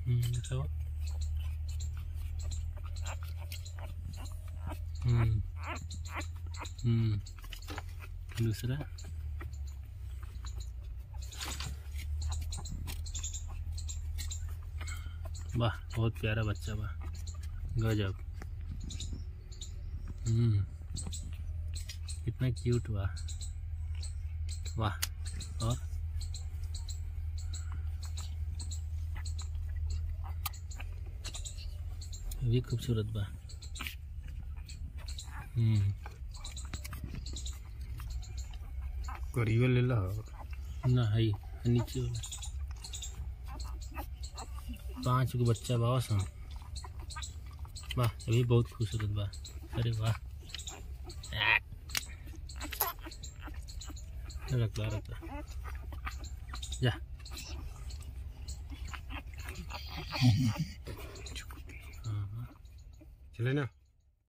तो दूसरा वाह, बहुत प्यारा बच्चा वाह, गजब। कितना क्यूट वाह वाह। और भी खूबसूरत बा। करियो ले ला ना है नीचे वाला 5 गो बच्चा बा सन वाह, अभी बहुत खूबसूरत बा। अरे वाह, रख ला जा। चले ना।